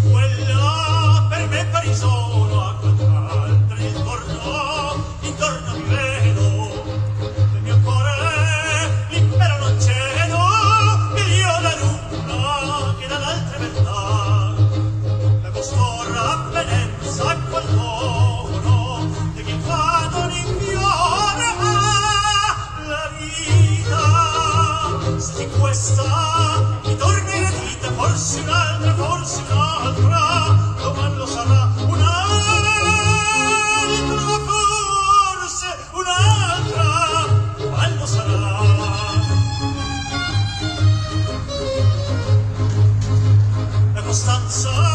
Quella per me parisono a quant'altre intorno mi vedo, nel mio cuore l'impero non cedo, ed io la luna che dall'altre beltà, la costora avvenenza quel dono, di chi fa non infiora la vita, se di questa mi torna eredita, forse un'altra, doman lo sarà un'altra, forse un'altra, ma lo sarà. La costanza